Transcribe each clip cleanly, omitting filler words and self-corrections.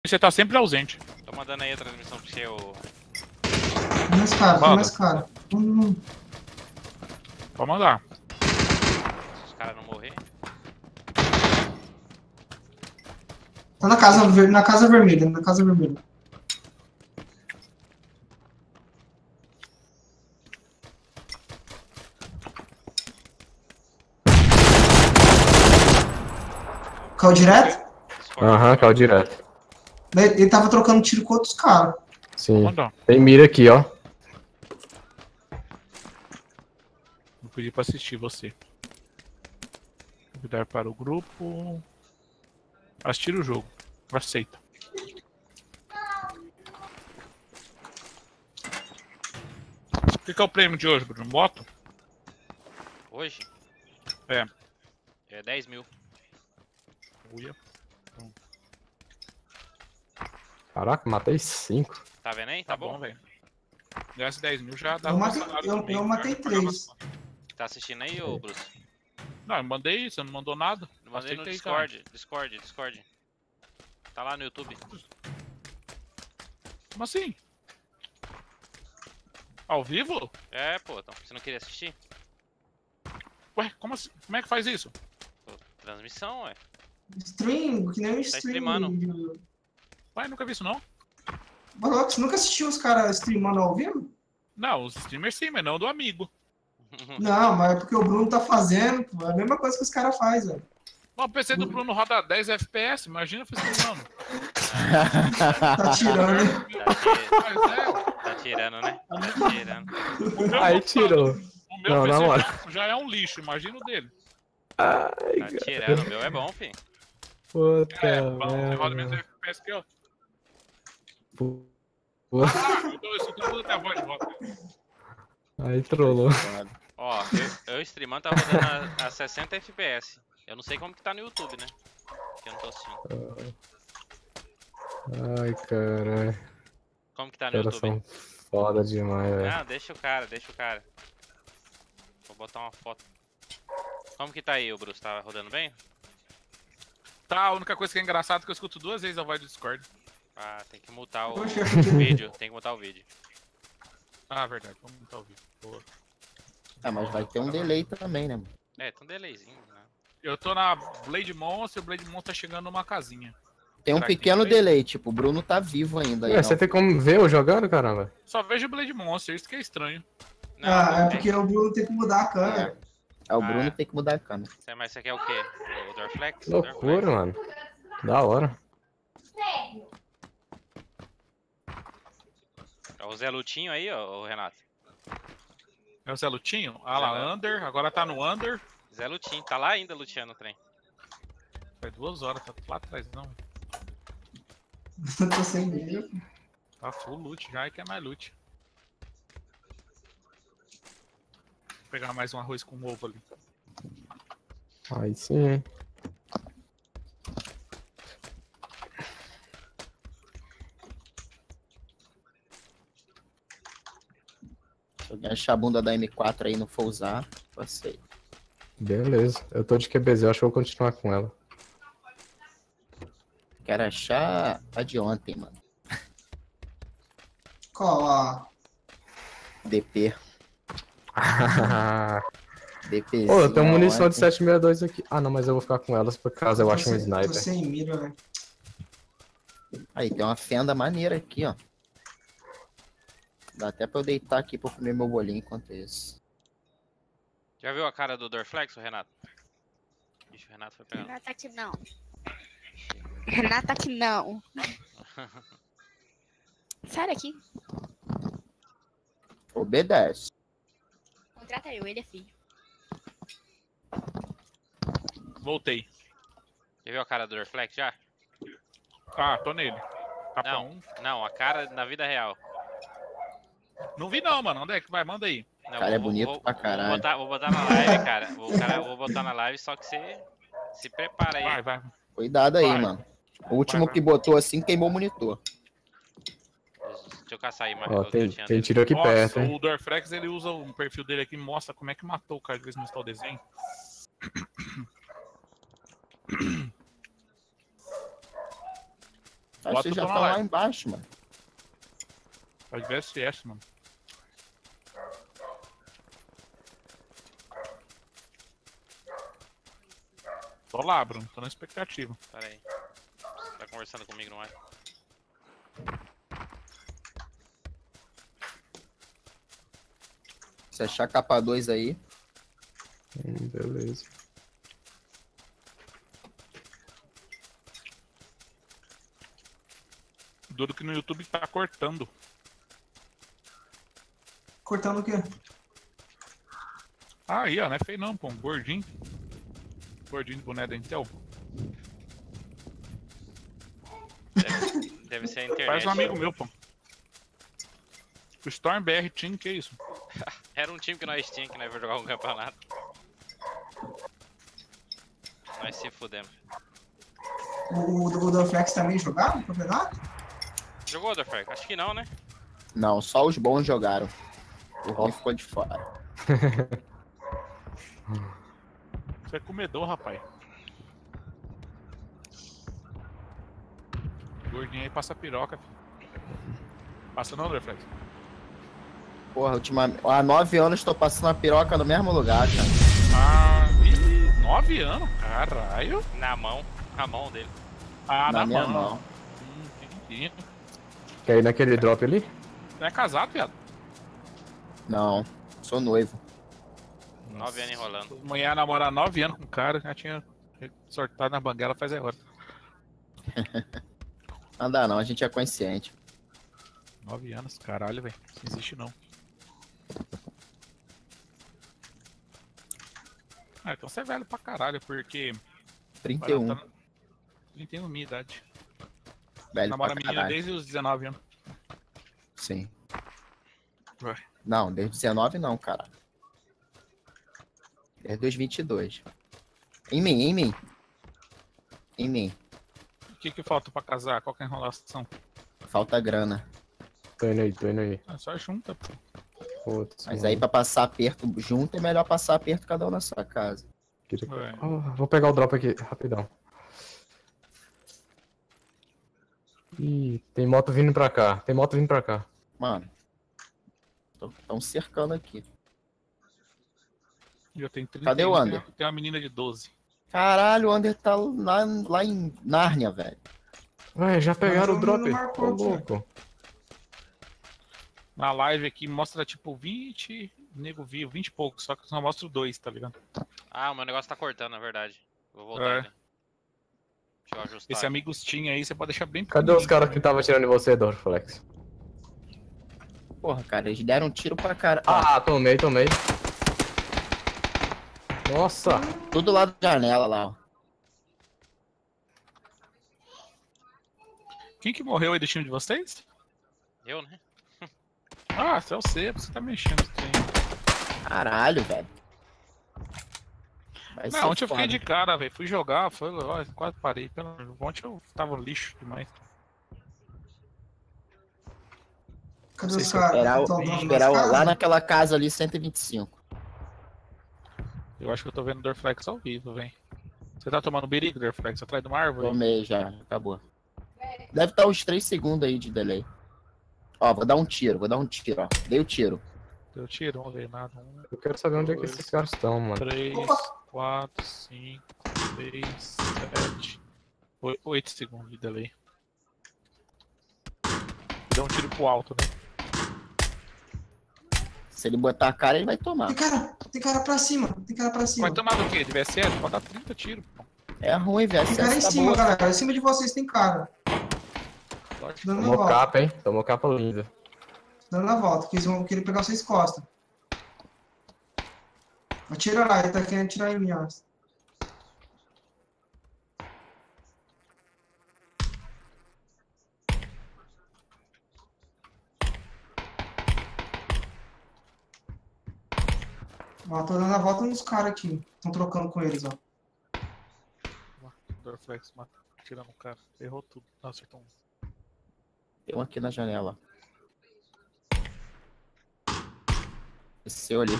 Você tá sempre ausente. Tô mandando aí a transmissão pro seu. Mais caro, Manda. mais caro. Pode mandar. Se os caras não morrer. Tá na casa, na casa vermelha, na casa vermelha. Caiu direto? Aham, caiu direto. Ele tava trocando tiro com outros caras. Sim. Mandou. Tem mira aqui, ó. Vou pedir pra assistir você. Convidar para o grupo. Assistir o jogo. Aceita. O que é o prêmio de hoje, Bruno? Moto? Hoje? É. É 10 mil. Uia. Caraca, matei 5. Tá vendo aí? Tá bom, velho. Ganhasse 10 mil já dá Eu um matei, salário eu, do mês, eu matei já pagava 3. as contas. Tá assistindo aí, ô Bruce? Não, eu mandei, você não mandou nada. Eu mandei no Aceitei, cara. Discord. Tá lá no YouTube. Como assim? Ao vivo? É, pô, então, você não queria assistir? Ué, como assim? Como é que faz isso? Pô, transmissão, ué. Stream, que nem um Tá stream. streamando. Ué, nunca vi isso não. Mano, você nunca assistiu os caras streamando ao vivo? Não, os streamers sim, mas não do amigo. Não, mas é porque o Bruno tá fazendo, pô. É a mesma coisa que os caras fazem, velho. Bom, o PC do Bruno roda 10 FPS, imagina streamando. Tá tirando, né? Mas é, Tá tirando, né? Tá tirando. o meu Aí computador- tirou. O meu Não, na PC moral. já é um lixo, imagina o dele. Tá tirando, o meu é bom, filho. Puta É, bom, você roda menos merda. FPS que eu. Pu- Ah, eu tô tudo até a voz de volta. Aí trollou. Ó, eu streamando tá rodando a 60 FPS. Eu não sei como que tá no YouTube, né? Que eu não tô assistindo. Ai, caralho. Como que tá no Os caras YouTube? são foda demais, velho. Ah, deixa o cara. Vou botar uma foto. Como que tá aí, o Bruce? Tá rodando bem? Tá, a única coisa que é engraçada é que eu escuto 2 vezes a voz do Discord. Ah, tem que mutar o Poxa. vídeo. Tem que mutar o vídeo. Ah, verdade, vamos montar o vídeo. Boa. Ah, mas vai ter um delay também, né? É, tem um delayzinho, né? Eu tô na Blade Monster, o Blade Monster tá chegando numa casinha. Tem um Será que pequeno tem delay? delay, tipo, o Bruno tá vivo ainda. Aí, Ué, você não. tem como ver eu jogando, caramba? Só vejo Blade Monster, isso que é estranho. Não, Ah, é não porque o Bruno tem que mudar a câmera. É, o Ah, Bruno é. tem que mudar a câmera. Mas você quer o quê? O Dorflex? Loucura, mano. Da hora. É o Zé Lutinho aí, ó, o Renato. É o Zé Lutinho? Ah lá, Zé. Under, agora tá no Under. Zé Lutinho, tá lá ainda, Luciano, o trem. Faz 2 horas, tá lá atrás, não. Eu tô sem medo. Tá full loot já e quer mais loot. Vou pegar mais um arroz com ovo ali. Aí sim, hein. Se alguém achar a bunda da M4 aí e não for usar, passei. Beleza. Eu tô de QBZ, eu acho que eu vou continuar com ela. Quero achar a de ontem, mano. Qual a... DP. DPzinho. Pô, eu tenho munição de ontem. 762 aqui. Ah, não, mas eu vou ficar com elas por caso eu acho um Tô sniper. sem mira, velho. Aí, tem uma fenda maneira aqui, ó. Dá até pra eu deitar aqui pra eu comer meu bolinho enquanto isso. Já viu a cara do Dorflex, o Renato? Ixi, o Renato foi pegando. Renata aqui não. Renata aqui não. Sai daqui. Obedece. Contrata eu, ele é filho. Voltei. Já viu a cara do Dorflex já? Ah, tô nele. Capa Não. 1. Não, a cara na vida real. Não vi não, mano. Onde é que vai? Manda aí. Não, Cara, é bonito pra caralho. Vou botar na live, cara. Vou botar na live, só que você se prepara aí. Vai. Cuidado aí, Vai. mano. O último Vai. que botou assim queimou o monitor. Deixa eu caçar aí, Ó, o que eu tinha tem dele. tiro aqui Nossa, perto, hein. o Dorflex, ele usa um perfil dele aqui e mostra como é que matou o cara de vez em mostrar o desenho. Mas Bota vocês o já tom na estão lá live. embaixo, mano. Pode ver SS, mano. Tô lá, Bruno. Tô na expectativa. Pera aí. Tá conversando comigo, não é? Se achar capa 2 aí. Beleza. Duro que no YouTube tá cortando. Cortando o quê? Aí, ó. Não é feio não, pô. Um gordinho. Gordinho de boné da Intel. Deve ser a internet. Faz um amigo meu, pô. O Storm BR Team, que isso? Era um time que nós tínhamos que nós ia jogar um campeonato. Nós se fudemos. O Dorflex também jogava no campeonato? Jogou, Dorfrag? Acho que não, né? Não, só os bons jogaram. O ruim ficou de fora. Você é comedor, rapaz. Gordinho aí passa piroca, filho. Passa não, Dorflex? Porra, há 9 anos tô passando a piroca no mesmo lugar, cara. Ah, 9 anos? Caralho. Na mão. A mão dele. Ah, Na na minha mão. mão. Entendi. Quer ir naquele drop ali? Você é casado, viado? Não, sou noivo. 9 anos enrolando. Mulher namorar 9 anos com o cara, já tinha sortado na banguela faz hora. Não dá não, a gente é consciente. 9 anos, caralho, velho. Não existe não. Ah, então você é velho pra caralho, porque... 31, Não entendo minha idade. velho Namora pra menina caralho. desde os 19 anos. Sim. Ué. Não, desde 19 não, cara. Desde os 22. Em mim. O que falta pra casar? Qual que é a enrolação? Falta grana. Tô indo aí. É só junta, pô. Foda-se, Mas mano. aí pra passar aperto junto é melhor passar aperto cada um na sua casa. Ué. Vou pegar o drop aqui, rapidão. Ih, tem moto vindo pra cá. Mano. Estão cercando aqui. Eu tenho 30. Cadê o Ander? Tem uma menina de 12. Caralho, o Ander tá lá em Nárnia, velho. Ué, já pegaram o Mas drop? não marcou, Ô, louco. Na live aqui mostra tipo 20, nego viu, 20 e pouco, só que só mostra 2, tá ligado? Ah, o meu negócio tá cortando, na verdade. Vou voltar É. ainda. Deixa eu ajustar. Esse amigos tinha aí, você pode deixar bem Cadê os pequenininho, caras tá que estavam atirando em você, Dorflex? Porra, cara, eles deram um tiro pra cara. Ah, tomei. Nossa! Tudo lá da janela lá, ó. Quem que morreu aí do time de vocês? Eu, né? Ah, é você tá mexendo esse trem. Caralho, velho. Vai ser Não, ontem eu fiquei foda. de cara, velho. Fui jogar, ó, quase parei. Ontem eu tava lixo demais. Cadê Sei os se eu caras? esperar, Tão dando esperar nas lá casas? naquela casa ali, 125. Eu acho que eu tô vendo o Dorflex ao vivo, velho. Você tá tomando perigo, Dorflex, atrás de uma árvore? Tomei já, acabou. Deve estar uns 3 segundos aí de delay. Ó, vou dar um tiro, ó. Dei o tiro. Deu tiro, vamos ver nada. Eu quero saber onde é que esses caras estão, mano. 3, Opa! 4, 5, 6, 7, 8 segundos de delay. Deu um tiro pro alto, né? Se ele botar a cara, ele vai tomar. Tem cara pra cima. Vai tomar do quê? De VSS? Pode dar 30 tiros, pô. É ruim, velho. Tem cara em Tá cima, boa. galera. Em cima de vocês tem cara. Lógico. Dando na Tomou volta. capa, hein? Tomou capa linda. Dando na volta. Que eles vão querer pegar vocês costas. Atira lá, ele tá querendo atirar em mim, ó. Ó, tô dando a volta nos caras aqui. Estão trocando com eles, ó. Dorflex mata, tirando o cara. Errou tudo. Não, acertou um. Tem um aqui na janela. Desceu ali.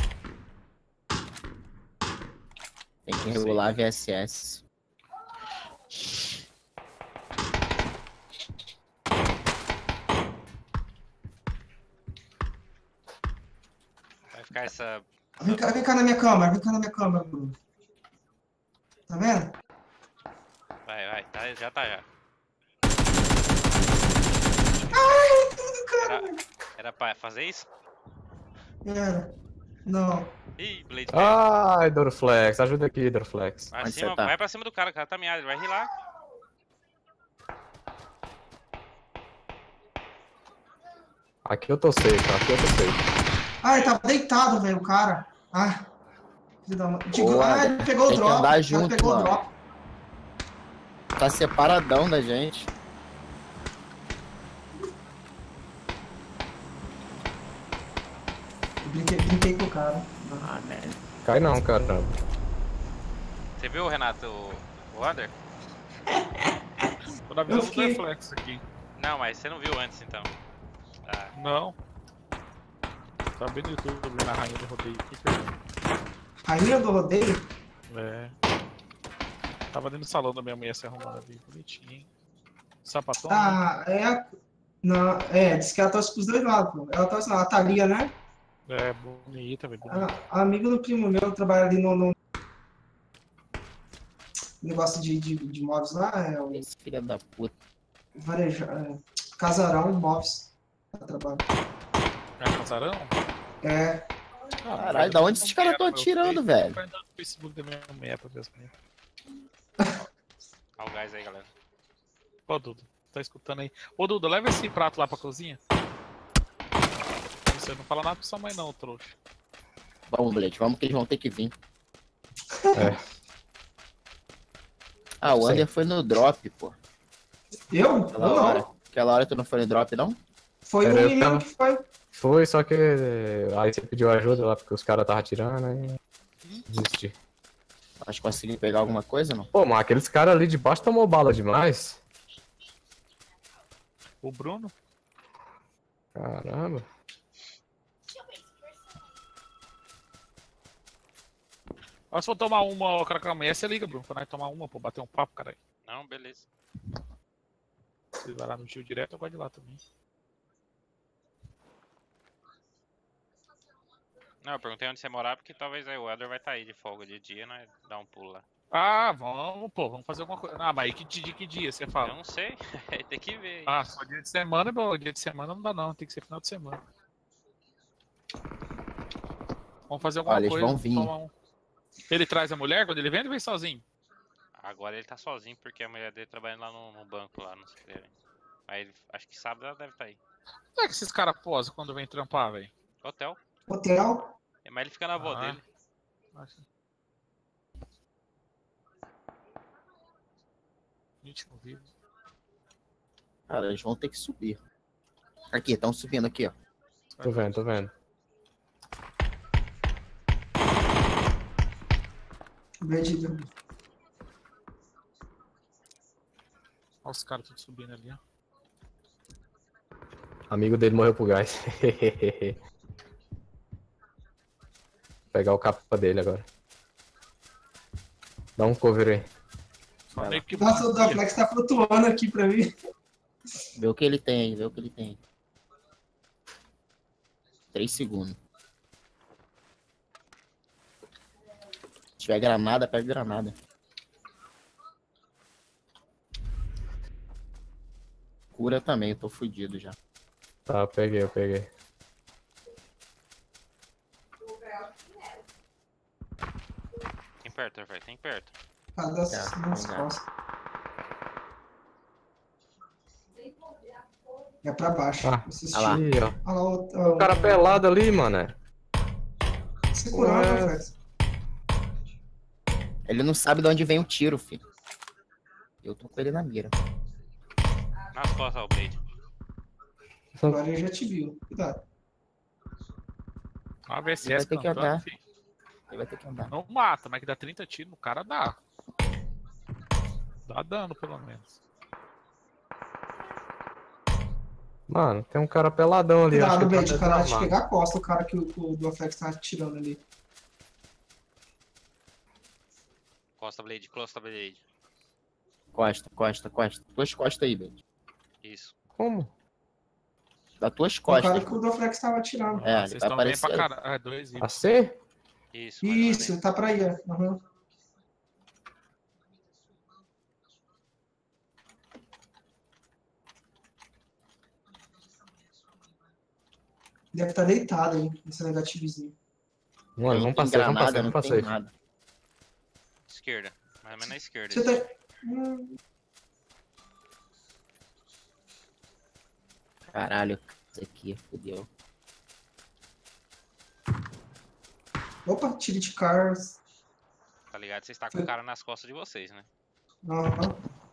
Tem que regular a VSS. marcar essa. Vem cá na minha câmera, Bruno. Tá vendo? Vai, tá, já tá já. Ai, tudo, cara. Era pra fazer isso? Era. Não. Ih, Blade. Ai, Dorflex, ajuda aqui, Dorflex. Vai, Onde cima, você tá? vai pra cima do cara tá meado, ele vai rilar. Aqui eu tô safe, aqui eu tô safe. Ai, tava deitado, velho, o cara. Ah. Filho da mãe. Boa, Ele pegou o tem que drop. andar Ele junto, pegou o mano. drop. Tá separadão da gente. Brinquei com o cara. Ah, merda. Cai não, caramba. Você viu, Renato, o Under? Tô na visão Eu do fiquei- Dorflex aqui. Não, mas você não viu antes então. Tá. Não. Tá bem no YouTube na rainha do rodeio aqui, perdão. Rainha do rodeio? É. Tava dentro do salão da minha mulher se arrumando ali, bonitinho. Sapatão. Ah, é. Não, disse que ela torce pros dois lados, pô. Ela torce a Thalia, né? É, bonita, velho. Bonita. Amigo do primo meu, trabalha ali no negócio de móveis lá, é o Esse filho da puta. Casarão Móveis. Ela trabalha. É casarão? É, Caralho, da onde esses caras tão atirando, velho? Vai entrar no Facebook da minha mulher pra ver as minhas. Olha o gás aí, galera. Ô, Duda, tá escutando aí? Ô, Duda, leva esse prato lá pra cozinha. Você não fala nada pra sua mãe, não, trouxa. Vamos, Blade, vamos que eles vão ter que vir. É. Ah, o Sim. Under foi no drop, pô. eu? Aquela Eu hora. não. Aquela hora tu não foi no drop, não? Foi o Era eu menino tava- que foi. Foi, só que aí você pediu ajuda lá porque os caras estavam atirando, aí desisti. Acho que consegui pegar alguma coisa, não? Pô, mas aqueles caras ali de baixo tomou bala demais. O Bruno? Caramba. Ó, se for tomar uma, ó, cara, calma aí, você liga, Bruno, pra nós tomar uma, pô, bater um papo, caralho. Não, beleza. Você vai lá no tio direto, eu vou de lá também. Não, eu perguntei onde você morar porque talvez aí o Elder vai estar aí de folga de dia, né? Dá um pulo lá. Ah, vamos, pô, vamos fazer alguma coisa. Ah, mas aí que dia você Eu fala? não sei, tem que ver. Ah, só dia de semana, bom, dia de semana não dá não, tem que ser final de semana. Vamos fazer alguma Olha, eles coisa. vão vir. tomar um- Ele traz a mulher quando ele vem, ele vem sozinho. Agora ele tá sozinho porque a mulher dele trabalha lá no banco lá, não sei o que. Aí acho que sábado ela deve estar aí. Como é que esses caras posam quando vem trampar, velho? Hotel. Hotel. Mas ele fica na avó Ah. dele. Gente, não vive. Cara, eles vão ter que subir. Aqui, estão subindo aqui, ó. Tô vendo, tô vendo. Perdido. Olha os caras tudo subindo ali, ó. Amigo dele morreu pro gás. Pegar o capa dele agora. Dá um cover aí. Só meio que Nossa, o Dorflex tá flutuando aqui pra mim. Vê o que ele tem, vê o que ele tem. 3 segundos. Se tiver granada, pega granada. Cura também, eu tô fudido já. Tá, eu peguei. Tem perto, velho, tem perto. Cada nas Tá, costas. É pra baixo. Ah, Você olha lá. Ih, ó. Olha lá O cara pelado ali, mano. segurando, Ué. Dorflex. Ele não sabe de onde vem o tiro, filho. Eu tô com ele na mira. Nas costas, ó, o Blade. Agora ele já te viu. Cuidado. Uma VCS Vai ter que cantando, andar. filho. Ele vai ter que andar. Não mata, mas que dá 30 tiros no cara dá. Dá dano, pelo menos. Mano, tem um cara peladão ali. acho Cuidado, que ele Bait, tá o cara vai te desarmado. pegar a costa, o cara que o Dorflex tá atirando ali. Costa Blade, Costa Blade. Costa, costa, costa. Duas costas aí, Bate. Isso. Como? Das tuas O cara costas. que o Dorflex tava atirando. É, Vocês ele vai estão bem aparecer. pra caralho. 2 e. AC? Isso, mais ou menos. Isso, tá pra aí, ó. Uhum. Deve estar deitado aí, nesse negativozinho. Mano, Não vamos tem passar, vamos granada, passar, não vamos tem passar. nada. Esquerda. Mais ou menos na esquerda. Você isso. tá. Caralho, isso aqui, fodeu. Opa, tiro de cars. Tá ligado? Vocês estão com o cara nas costas de vocês, né? Aham.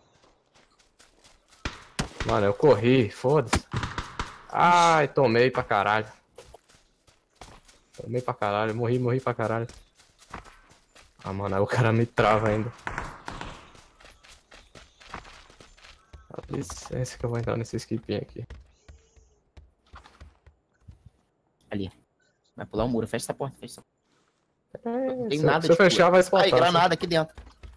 Mano, eu corri, foda-se. Ai, tomei pra caralho. Tomei pra caralho, morri pra caralho. Ah, mano, aí o cara me trava ainda. Dá licença que eu vou entrar nesse skipinho aqui. Ali. Vai pular o muro, fecha essa porta, fecha essa porta. Não tem Se nada eu de fechar, cura. vai explotar. Ai, granada aqui dentro.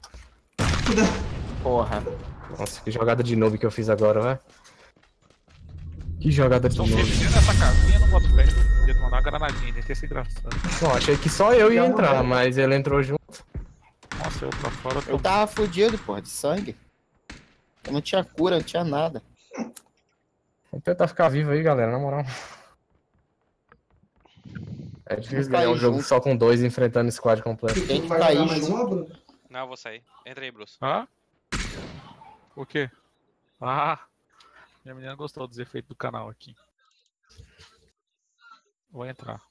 Porra. Nossa, que jogada de noob que eu fiz agora, velho. Que jogada de Estão noob. dentro dessa casinha, não boto fé. Podia mandar uma granadinha, deve ter sido engraçado. Não, achei que só eu ia Já entrar, morreu. mas ele entrou junto. Nossa, eu pra fora tô. Eu tava fudido, porra, de sangue. Eu não tinha cura, não tinha nada. Vamos tentar ficar vivo aí, galera, na moral. É difícil Vamos ganhar um cair jogo junto. só com 2 enfrentando squad completo. Tem que Vai cair jogar mais junto. uma, Bruno? Não, eu vou sair. Entra aí, Bruce. Ah? O quê? Ah! Minha menina gostou dos efeitos do canal aqui. Vou entrar.